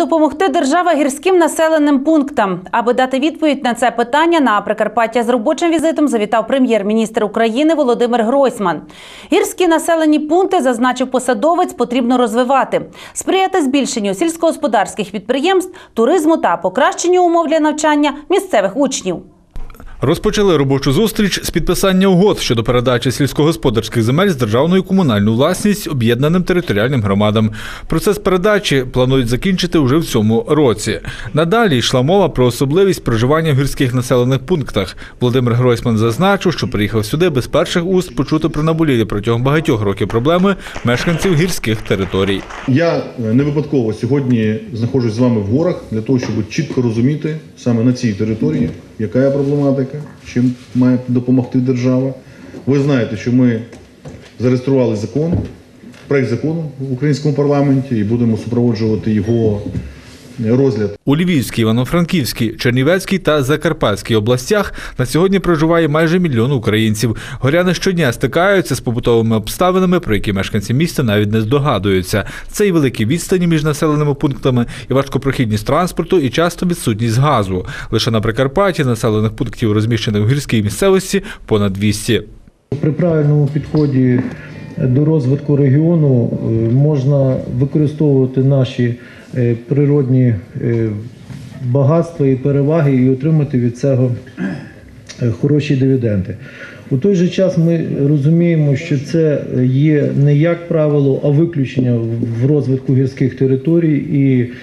допомогти держава гірським населеним пунктам? Аби дати відповідь на це питання, на Прикарпаття з робочим візитом завітав прем'єр-міністр України Володимир Гройсман. Гірські населені пункти, зазначив посадовець, потрібно розвивати, сприяти збільшенню сільськогосподарських підприємств, туризму та покращенню умов для навчання місцевих учнів. Розпочали робочу зустріч з підписання угод щодо передачі сільськогосподарських земель з державної комунальну власність об'єднаним територіальним громадам. Процес передачі планують закінчити уже в цьому році. Надалі йшла мова про особливість проживання в гірських населених пунктах. Володимир Гройсман зазначив, що приїхав сюди без перших уст почути про наболілі протягом багатьох років проблеми мешканців гірських територій. Я не випадково сьогодні знаходжусь з вами в горах для того, щоб чітко розуміти саме на цій території, яка є проблематика, чим має допомогти держава. Ви знаєте, що ми зареєстрували закон, проект закону в українському парламенті і будемо супроводжувати його розгляд. У Львівській, Івано-Франківській, Чернівецькій та Закарпатській областях на сьогодні проживає майже 1 мільйон українців. Горяни щодня стикаються з побутовими обставинами, про які мешканці міста навіть не здогадуються. Це і великі відстані між населеними пунктами, і важкопрохідність транспорту, і часто відсутність газу. Лише на Прикарпатті населених пунктів, розміщених у гірській місцевості, понад 200. При правильному підході до розвитку регіону можна використовувати наші природні багатства і переваги і отримати від цього хороші дивіденди. У той же час ми розуміємо, що це є не як правило, а виключення в розвитку гірських територій, і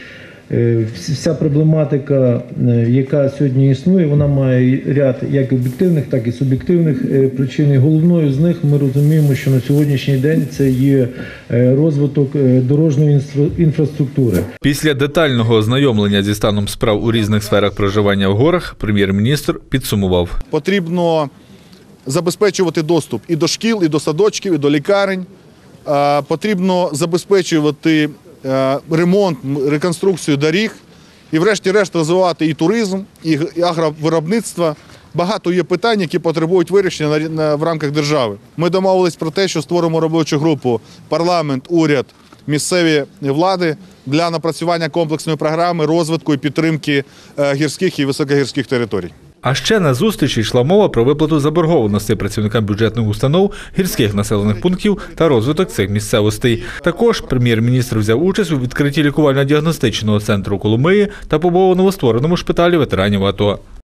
вся проблематика, яка сьогодні існує, вона має ряд як об'єктивних, так і суб'єктивних причин. І головною з них ми розуміємо, що на сьогоднішній день це є розвиток дорожньої інфраструктури. Після детального ознайомлення зі станом справ у різних сферах проживання в горах, прем'єр-міністр підсумував. Потрібно забезпечувати доступ і до шкіл, і до садочків, і до лікарень. Потрібно забезпечувати ремонт, реконструкцію доріг і врешті-решт розвивати і туризм, і агровиробництво. Багато є питань, які потребують вирішення в рамках держави. Ми домовились про те, що створимо робочу групу парламент, уряд, місцеві влади для напрацювання комплексної програми розвитку і підтримки гірських і високогірських територій. А ще на зустрічі йшла мова про виплату заборгованостей працівникам бюджетних установ, гірських населених пунктів та розвиток цих місцевостей. Також прем'єр-міністр взяв участь у відкритті лікувально-діагностичного центру у Коломиї та побудовому новоствореному шпиталі ветеранів АТО.